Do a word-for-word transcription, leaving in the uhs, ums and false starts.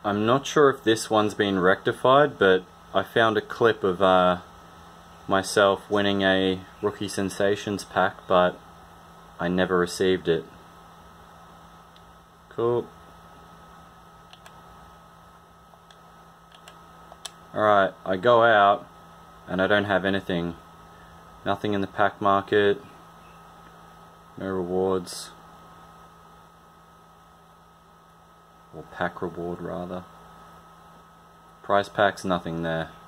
I'm not sure if this one's been rectified, but I found a clip of uh, myself winning a Rookie Sensations pack, but I never received it. Cool. Alright, I go out and I don't have anything. Nothing in the pack market. No rewards. Or pack reward rather. Prize packs, nothing there.